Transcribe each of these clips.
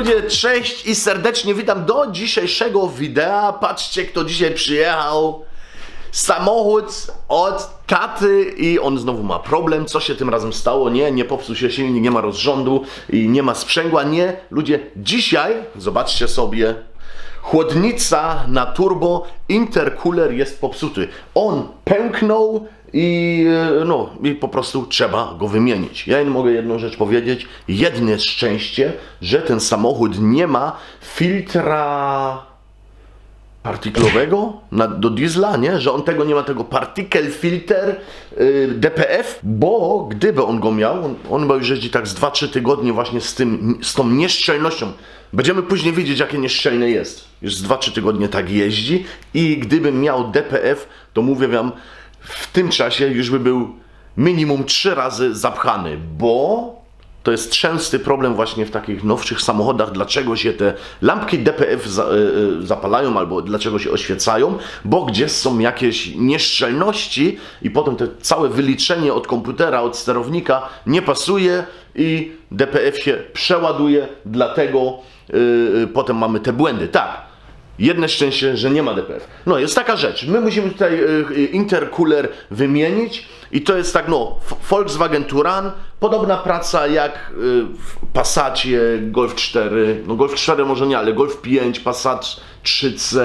ludzie, cześć i serdecznie witam do dzisiejszego wideo. Patrzcie, kto dzisiaj przyjechał. Samochód od taty i on znowu ma problem. Co się tym razem stało? Nie popsuł się silnik, nie ma rozrządu i nie ma sprzęgła. Nie, ludzie, dzisiaj, zobaczcie sobie, chłodnica na turbo, intercooler jest popsuty. On pęknął i po prostu trzeba go wymienić. Ja mogę jedną rzecz powiedzieć. Jedne szczęście, że ten samochód nie ma filtra partyklowego do diesla, nie? Że on tego nie ma, tego particle filter DPF, bo gdyby on go miał, on by już jeździ tak z 2-3 tygodnie właśnie z tą nieszczelnością. Będziemy później wiedzieć, jakie nieszczelne jest. Już z 2-3 tygodnie tak jeździ i gdyby miał DPF, to mówię wam, w tym czasie już by był minimum 3 razy zapchany, bo to jest częsty problem właśnie w takich nowszych samochodach, dlaczego się te lampki DPF zapalają albo dlaczego się oświecają, bo gdzieś są jakieś nieszczelności i potem te całe wyliczenie od komputera, od sterownika nie pasuje i DPF się przeładuje, dlatego potem mamy te błędy. Tak. Jedne szczęście, że nie ma DPF. No, jest taka rzecz. My musimy tutaj intercooler wymienić i to jest tak, Volkswagen Touran, podobna praca jak w Passacie, Golf 4, Golf 4 może nie, ale Golf 5, Passat 3C,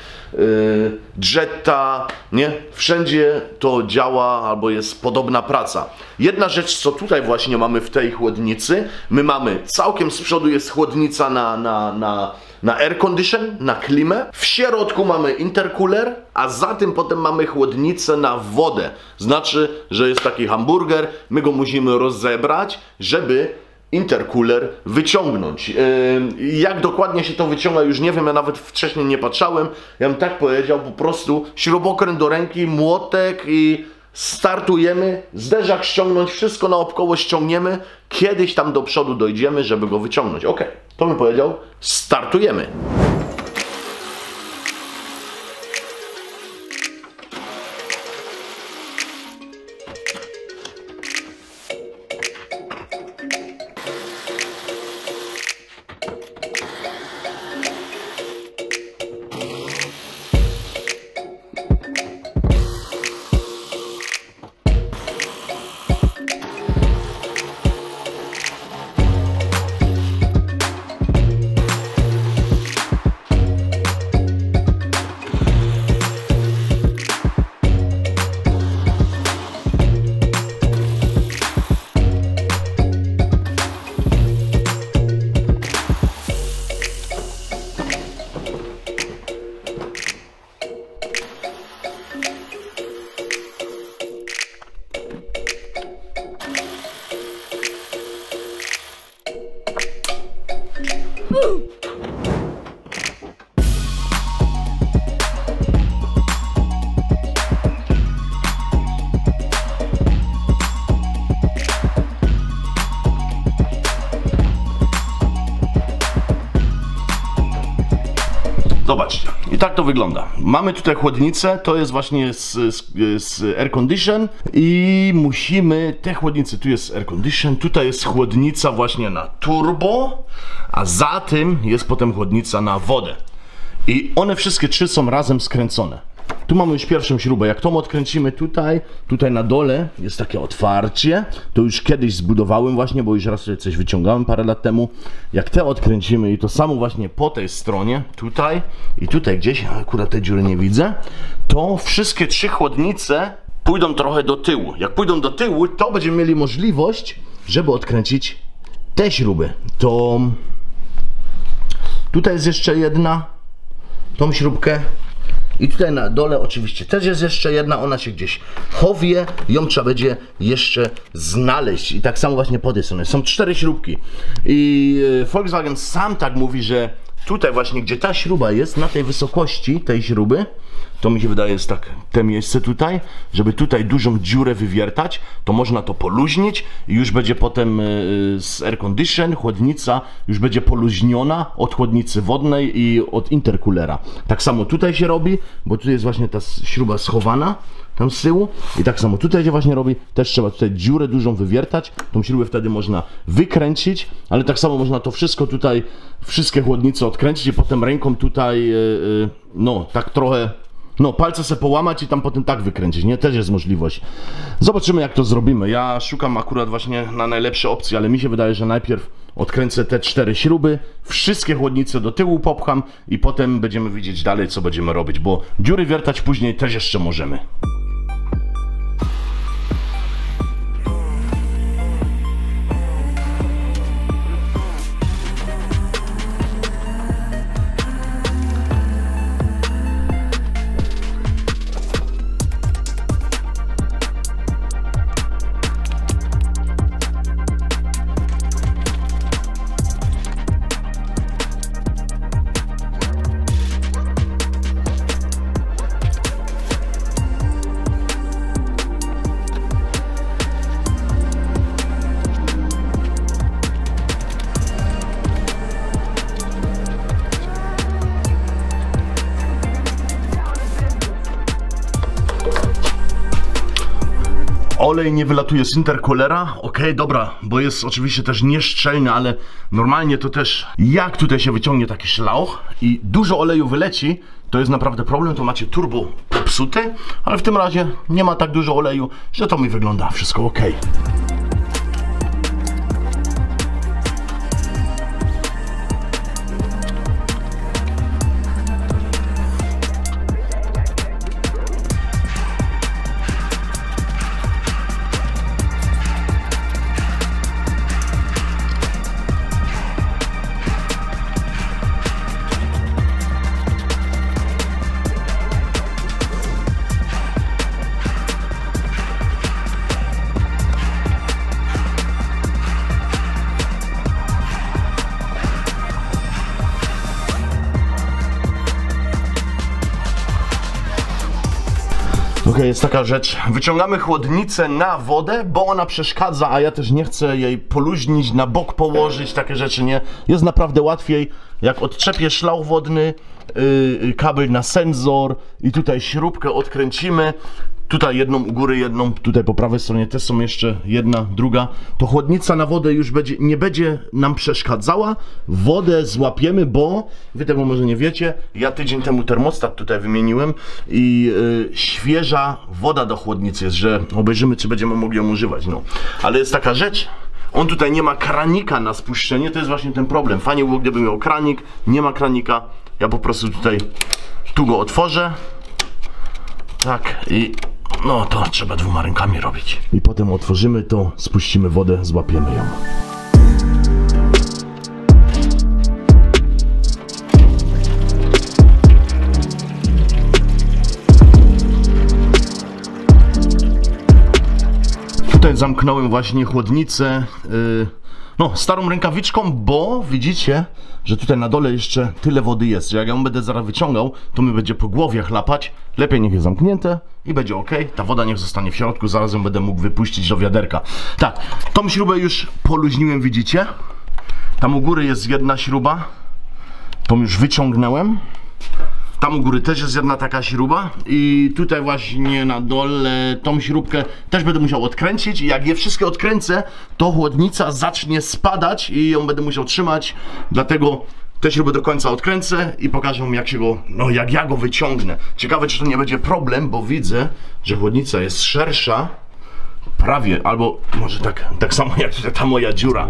Jetta, nie? Wszędzie to działa albo jest podobna praca. Jedna rzecz, co tutaj właśnie mamy w tej chłodnicy, my mamy całkiem z przodu jest chłodnica na air condition, na klimę. W środku mamy intercooler, a za tym potem mamy chłodnicę na wodę. Znaczy, że jest taki hamburger, my go musimy rozebrać, żeby intercooler wyciągnąć. Jak dokładnie się to wyciąga, już nie wiem, ja nawet wcześniej nie patrzałem. Ja bym tak powiedział, po prostu śrubokręt do ręki, młotek i startujemy, zderzak ściągnąć, wszystko naokoło ściągniemy, kiedyś tam do przodu dojdziemy, żeby go wyciągnąć. Ok, to bym powiedział, startujemy. Zobaczcie, i tak to wygląda. Mamy tutaj chłodnicę, to jest właśnie z air condition i musimy te chłodnice, tu jest air condition, tutaj jest chłodnica właśnie na turbo, a za tym jest potem chłodnica na wodę. I one wszystkie 3 są razem skręcone. Tu mamy już pierwszą śrubę. Jak tą odkręcimy tutaj na dole jest takie otwarcie. To już kiedyś zbudowałem właśnie, bo już raz sobie coś wyciągałem parę lat temu. Jak te odkręcimy i to samo właśnie po tej stronie, tutaj i tutaj gdzieś, akurat tej dziury nie widzę, to wszystkie 3 chłodnice pójdą trochę do tyłu. Jak pójdą do tyłu, to będziemy mieli możliwość, żeby odkręcić te śruby. To tutaj jest jeszcze jedna, tą śrubkę. I tutaj na dole oczywiście też jest jeszcze jedna, ona się gdzieś chowie, ją trzeba będzie jeszcze znaleźć. I tak samo właśnie po tej stronie. Są 4 śrubki. I Volkswagen sam tak mówi, że tutaj właśnie, gdzie ta śruba jest, na tej wysokości tej śruby, to mi się wydaje jest tak, te miejsce tutaj, żeby tutaj dużą dziurę wywiertać, to można to poluźnić i już będzie potem z air condition, chłodnica już będzie poluźniona od chłodnicy wodnej i od intercoolera. Tak samo tutaj się robi, bo tutaj jest właśnie ta śruba schowana tam z tyłu i tak samo tutaj się właśnie robi, też trzeba tutaj dziurę dużą wywiertać, tą śrubę wtedy można wykręcić, ale tak samo można to wszystko tutaj, wszystkie chłodnice odkręcić i potem ręką tutaj, no tak trochę, no palce sobie połamać i tam potem tak wykręcić, nie? Też jest możliwość. Zobaczymy jak to zrobimy. Ja szukam akurat właśnie na najlepsze opcje, ale mi się wydaje, że najpierw odkręcę te 4 śruby, wszystkie chłodnice do tyłu popcham i potem będziemy widzieć dalej co będziemy robić, bo dziury wiertać później też jeszcze możemy. Olej nie wylatuje z intercoolera, okej, dobra, bo jest oczywiście też nieszczelny, ale normalnie to też, jak tutaj się wyciągnie taki szlauch i dużo oleju wyleci, to jest naprawdę problem, to macie turbo popsuty, ale w tym razie nie ma tak dużo oleju, że to mi wygląda wszystko ok. Okej, jest taka rzecz, wyciągamy chłodnicę na wodę, bo ona przeszkadza, a ja też nie chcę jej poluźnić, na bok położyć, takie rzeczy nie. Jest naprawdę łatwiej, jak odczepię szlauch wodny, kabel na sensor i tutaj śrubkę odkręcimy. Tutaj jedną u góry, jedną tutaj po prawej stronie, też są jeszcze jedna, druga. To chłodnica na wodę już nie będzie nam przeszkadzała. Wodę złapiemy, bo wy tego może nie wiecie. Ja tydzień temu termostat tutaj wymieniłem i świeża woda do chłodnicy jest, że obejrzymy, czy będziemy mogli ją używać. No. Ale jest taka rzecz, on tutaj nie ma kranika na spuszczenie, to jest właśnie ten problem. Fajnie było, gdyby miał kranik, nie ma kranika. Ja po prostu tutaj tu go otworzę. Tak i no to trzeba 2 rękami robić. I potem otworzymy to, spuścimy wodę, złapiemy ją. Tutaj zamknąłem właśnie chłodnicę no, starą rękawiczką, bo widzicie, że tutaj na dole jeszcze tyle wody jest, że jak ja ją będę zaraz wyciągał, to mi będzie po głowie chlapać. Lepiej niech jest zamknięte i będzie ok. Ta woda niech zostanie w środku, zaraz ją będę mógł wypuścić do wiaderka. Tak, tą śrubę już poluźniłem, widzicie? Tam u góry jest jedna śruba, tą już wyciągnąłem. Tam u góry też jest jedna taka śruba i tutaj właśnie na dole tą śrubkę też będę musiał odkręcić i jak je wszystkie odkręcę, to chłodnica zacznie spadać i ją będę musiał trzymać, dlatego te śruby do końca odkręcę i pokażę wam, jak się go, no jak ja go wyciągnę. Ciekawe, czy to nie będzie problem, bo widzę, że chłodnica jest szersza, prawie, albo może tak samo jak tutaj ta moja dziura.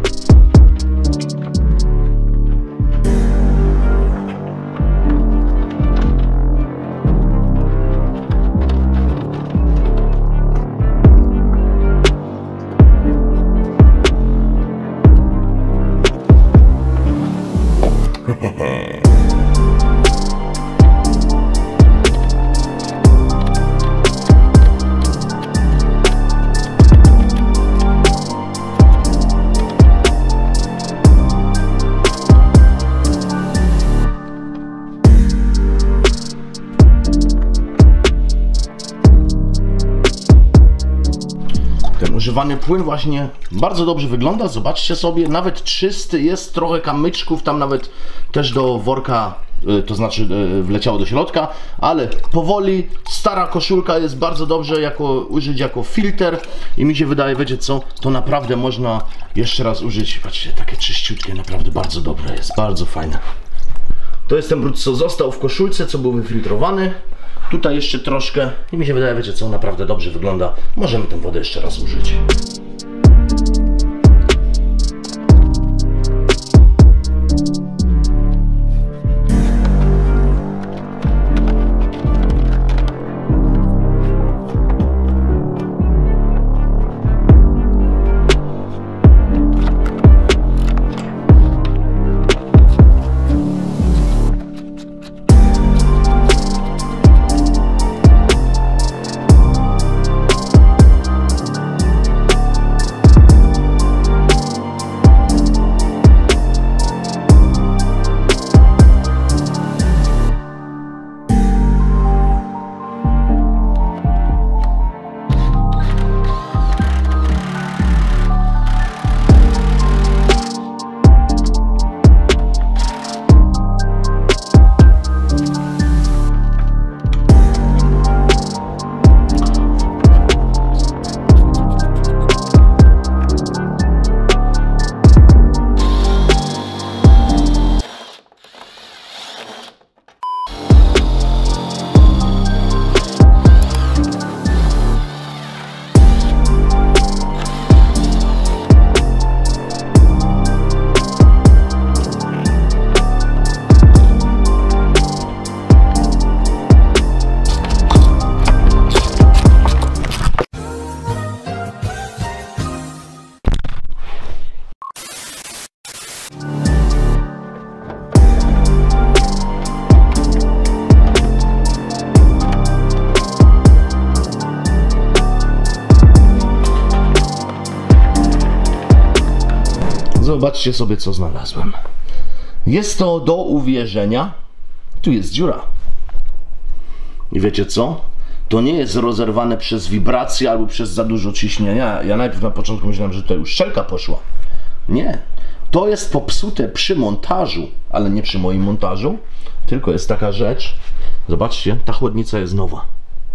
Podgrzewany płyn właśnie bardzo dobrze wygląda, zobaczcie sobie, nawet czysty jest, trochę kamyczków tam nawet też do worka, to znaczy wleciało do środka, ale powoli, stara koszulka jest bardzo dobrze użyć jako filtr i mi się wydaje, wiecie co, to naprawdę można jeszcze raz użyć. Patrzcie, takie czyściutkie, naprawdę bardzo dobre jest, bardzo fajne. To jest ten brud, co został w koszulce, co był wyfiltrowany. Tutaj jeszcze troszkę i mi się wydaje, wiecie co, naprawdę dobrze wygląda. Możemy tę wodę jeszcze raz użyć. Zobaczcie sobie, co znalazłem. Jest to do uwierzenia. Tu jest dziura. I wiecie co? To nie jest rozerwane przez wibrację albo przez za dużo ciśnienia. Ja najpierw na początku myślałem, że tutaj już szczelka poszła. Nie. To jest popsute przy montażu, ale nie przy moim montażu. Tylko jest taka rzecz. Zobaczcie, ta chłodnica jest nowa.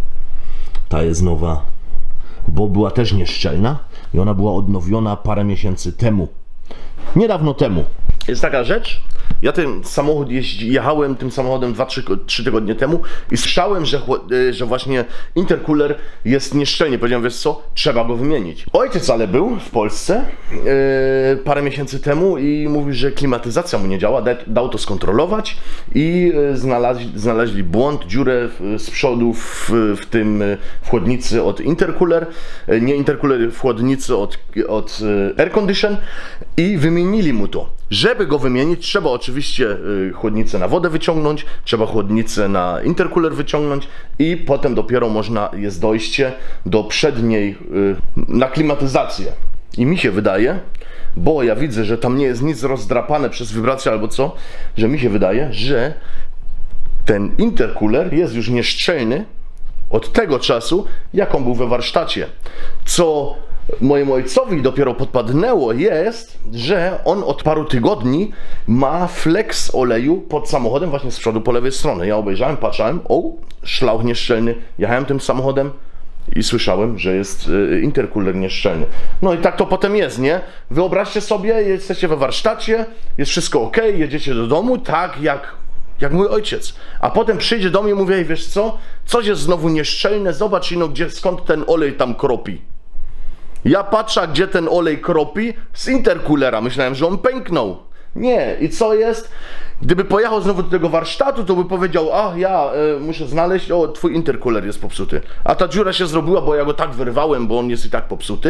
Ta jest nowa, bo była też nieszczelna i ona była odnowiona parę miesięcy temu. Niedawno temu. Jest taka rzecz, ja ten samochód jechałem tym samochodem 2-3 tygodnie temu i słyszałem, że właśnie intercooler jest nieszczelnie. Powiedziałem, wiesz co, trzeba go wymienić. Ojciec ale był w Polsce parę miesięcy temu i mówił, że klimatyzacja mu nie działa, dał to skontrolować i znaleźli błąd, dziurę z przodu w tym w chłodnicy od intercooler, nie intercooler, w chłodnicy od air condition i wymienili mu to. Żeby go wymienić, trzeba oczywiście chłodnicę na wodę wyciągnąć, trzeba chłodnicę na intercooler wyciągnąć i potem dopiero jest dojście do przedniej na klimatyzację. I mi się wydaje, bo ja widzę, że tam nie jest nic rozdrapane przez wibrację albo co, że mi się wydaje, że ten intercooler jest już nieszczelny od tego czasu, jak on był we warsztacie. Co mojemu ojcowi dopiero podpadnęło jest, że on od paru tygodni ma flex oleju pod samochodem właśnie z przodu po lewej stronie. Ja obejrzałem, patrzałem, o, szlauch nieszczelny, jechałem tym samochodem i słyszałem, że jest intercooler nieszczelny. No i tak to potem jest, nie? Wyobraźcie sobie, jesteście we warsztacie, jest wszystko ok, jedziecie do domu, tak jak mój ojciec. A potem przyjdzie do mnie i mówi, ej, wiesz co, coś jest znowu nieszczelne, zobacz ino, skąd ten olej tam kropi. Ja patrzę, gdzie ten olej kropi, z intercoolera. Myślałem, że on pęknął. Nie. I co jest? Gdyby pojechał znowu do tego warsztatu, to by powiedział, muszę znaleźć, twój intercooler jest popsuty. A ta dziura się zrobiła, bo ja go tak wyrwałem, bo on jest i tak popsuty.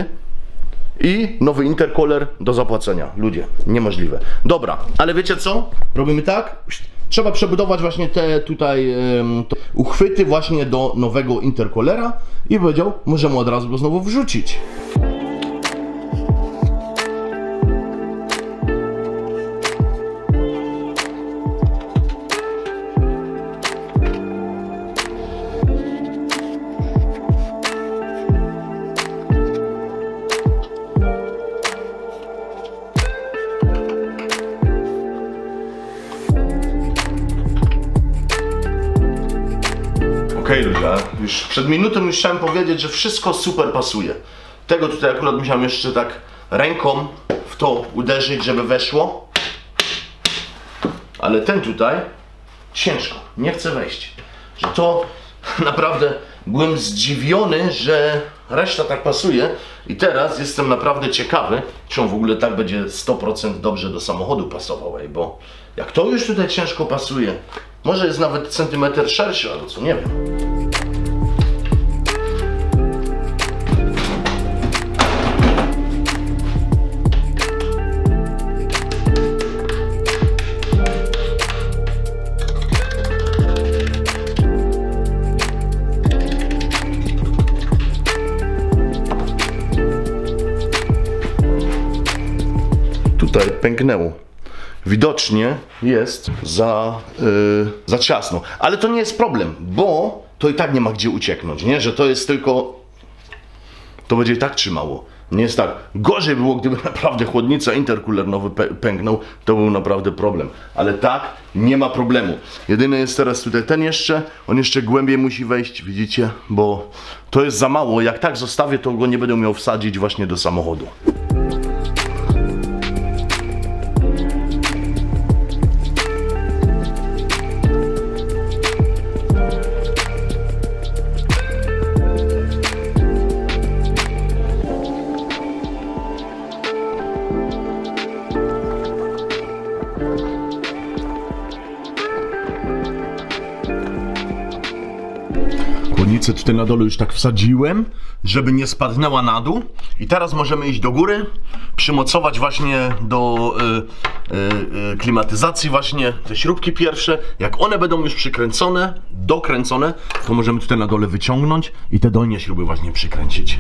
I nowy intercooler do zapłacenia. Ludzie, niemożliwe. Dobra, ale wiecie co? Robimy tak? Trzeba przebudować właśnie te tutaj uchwyty właśnie do nowego intercoolera i powiedział, możemy od razu go znowu wrzucić. Okej, ludzie, już przed minutą już chciałem powiedzieć, że wszystko super pasuje. Tego tutaj akurat musiałem jeszcze tak ręką w to uderzyć, żeby weszło. Ale ten tutaj ciężko, nie chce wejść. Że to naprawdę byłem zdziwiony, że reszta tak pasuje. I teraz jestem naprawdę ciekawy, czy on w ogóle tak będzie 100% dobrze do samochodu pasował. Bo jak to już tutaj ciężko pasuje, może jest nawet centymetr szerszy, albo co, nie wiem. Tutaj pęknęło. Widocznie jest za ciasno. Ale to nie jest problem, bo to i tak nie ma gdzie ucieknąć, nie? Że to jest tylko... To będzie i tak trzymało. Nie jest tak. Gorzej było, gdyby naprawdę chłodnica, intercooler nowy pęknął. To był naprawdę problem. Ale tak, nie ma problemu. Jedyny jest teraz tutaj ten jeszcze. On jeszcze głębiej musi wejść, widzicie? Bo to jest za mało. Jak tak zostawię, to go nie będę miał wsadzić właśnie do samochodu. Chłodnicę tutaj na dole już tak wsadziłem, żeby nie spadnęła na dół. I teraz możemy iść do góry, przymocować właśnie do klimatyzacji właśnie te śrubki pierwsze. Jak one będą już przykręcone, dokręcone, to możemy tutaj na dole wyciągnąć i te dolnie śruby właśnie przykręcić.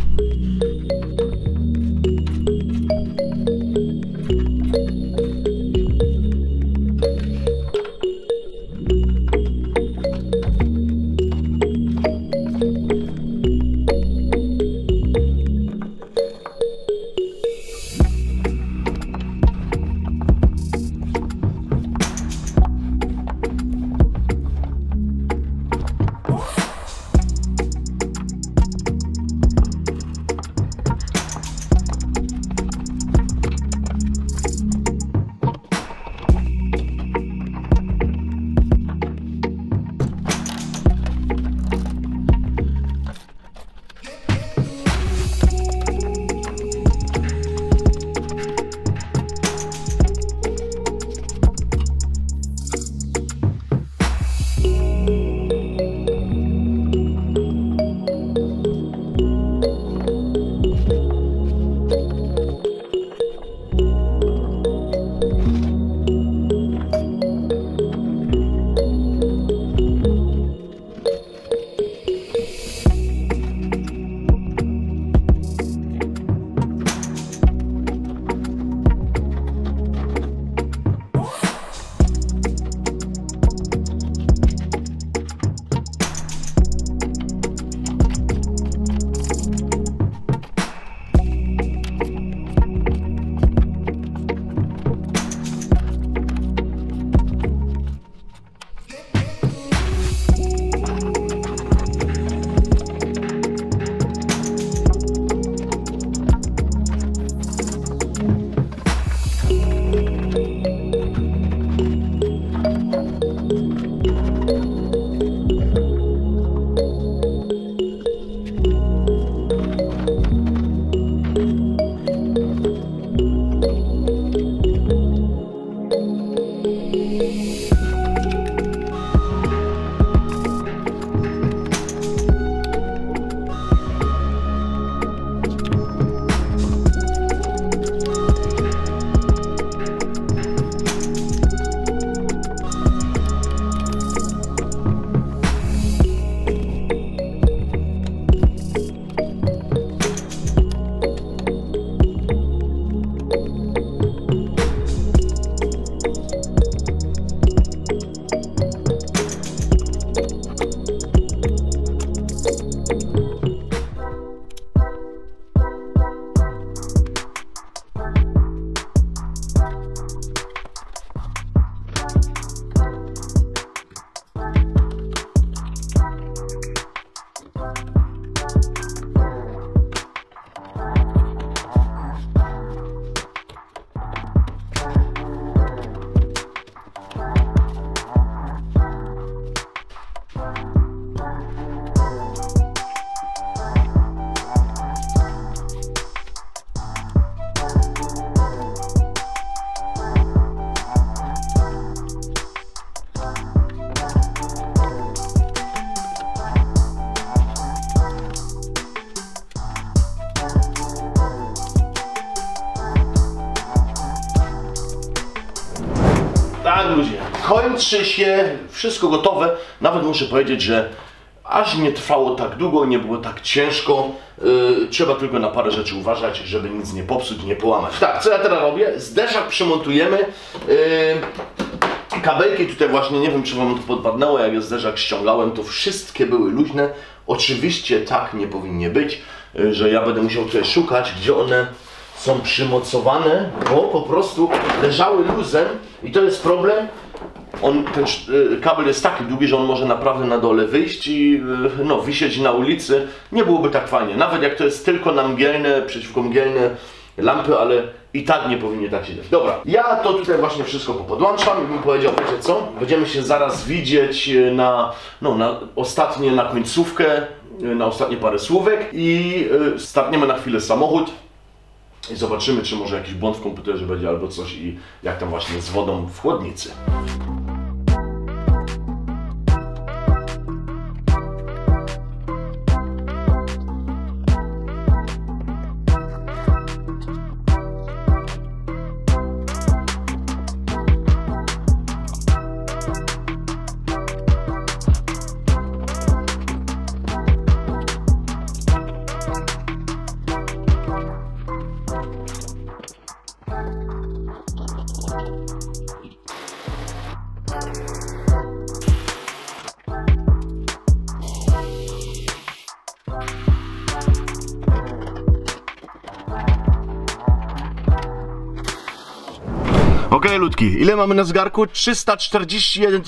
lustrzy się, wszystko gotowe. Nawet muszę powiedzieć, że aż nie trwało tak długo, nie było tak ciężko. Trzeba tylko na parę rzeczy uważać, żeby nic nie popsuć, nie połamać. Tak, co ja teraz robię? Zderzak przymontujemy. Kabelki tutaj właśnie, nie wiem czy wam to podpadnęło, jak ja zderzak ściągałem, to wszystkie były luźne. Oczywiście tak nie powinnie być, że ja będę musiał tutaj szukać, gdzie one są przymocowane, bo po prostu leżały luzem i to jest problem. Ten kabel jest taki długi, że on może naprawdę na dole wyjść i no, wisieć na ulicy. Nie byłoby tak fajnie, nawet jak to jest tylko na mgielne, przeciwkomgielne lampy, ale i tak nie powinien tak się dziać. Dobra, ja to tutaj właśnie wszystko popodłączam i bym powiedział, wiecie co? Będziemy się zaraz widzieć na końcówkę, na ostatnie parę słówek i startniemy na chwilę samochód i zobaczymy, czy może jakiś błąd w komputerze będzie albo coś i jak tam właśnie z wodą w chłodnicy. Okej, ludki, ile mamy na zegarku? 341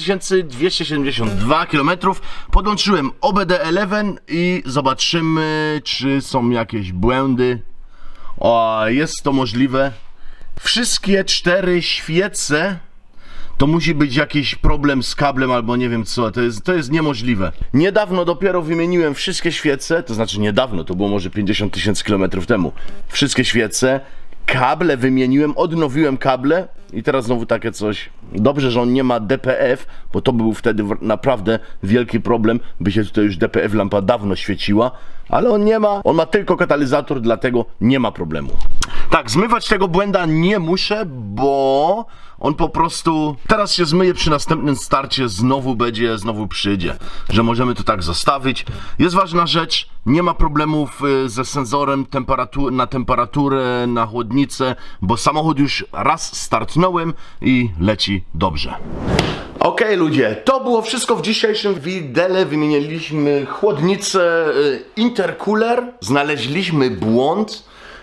272 km. Podłączyłem OBD11 i zobaczymy, czy są jakieś błędy. O, jest to możliwe. Wszystkie 4 świece to musi być jakiś problem z kablem albo nie wiem co, to jest niemożliwe. Niedawno dopiero wymieniłem wszystkie świece, to znaczy niedawno, to było może 50 000 km temu. Wszystkie świece, kable wymieniłem, odnowiłem kable i teraz znowu takie coś. Dobrze, że on nie ma DPF, bo to był wtedy naprawdę wielki problem, by się tutaj już DPF lampa dawno świeciła, ale on nie ma, on ma tylko katalizator, dlatego nie ma problemu. Tak, zmywać tego błęda nie muszę, bo on po prostu teraz się zmyje, przy następnym starcie znowu przyjdzie, że możemy to tak zostawić. Jest ważna rzecz, nie ma problemów ze senzorem na temperaturę, na chłodnicę, bo samochód już raz startnąłem i leci dobrze. Okej, ludzie, to było wszystko w dzisiejszym widele. Wymieniliśmy chłodnicę, intercooler, znaleźliśmy błąd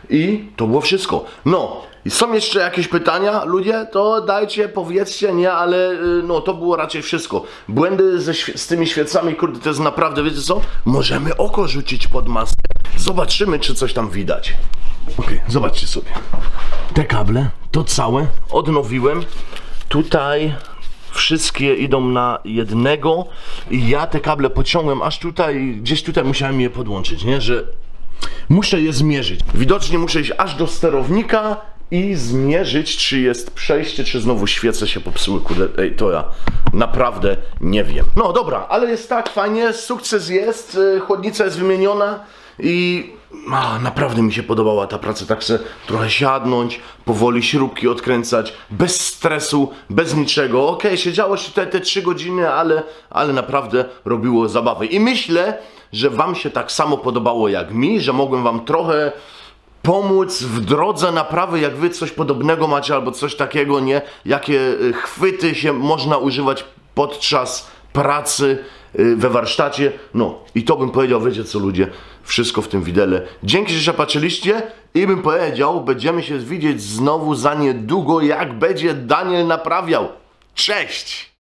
i to było wszystko. No, są jeszcze jakieś pytania, ludzie? To dajcie, powiedzcie, nie, ale no to było raczej wszystko. Błędy z tymi świecami, kurde, to jest naprawdę, wiecie co? Możemy oko rzucić pod maskę. Zobaczymy, czy coś tam widać. Okej, zobaczcie sobie. Te kable, to całe, odnowiłem. Tutaj wszystkie idą na jednego i ja te kable pociągłem aż tutaj, gdzieś tutaj musiałem je podłączyć, nie, że muszę je zmierzyć. Widocznie muszę iść aż do sterownika i zmierzyć, czy jest przejście, czy znowu świece się popsuły. Kurde, ej, to ja naprawdę nie wiem. No dobra, ale jest tak fajnie, sukces jest, chłodnica jest wymieniona i naprawdę mi się podobała ta praca, tak sobie trochę siadnąć, powoli śrubki odkręcać, bez stresu, bez niczego. Okej, siedziało się tutaj te 3 godziny, ale naprawdę robiło zabawę. I myślę, że wam się tak samo podobało jak mi, że mogłem wam trochę pomóc w drodze naprawy, jak wy coś podobnego macie albo coś takiego, nie? Jakie chwyty się można używać podczas pracy we warsztacie. No i to bym powiedział, wiecie co, ludzie, wszystko w tym widele. Dzięki, że się patrzyliście i bym powiedział, będziemy się widzieć znowu za niedługo, jak będzie Daniel naprawiał. Cześć!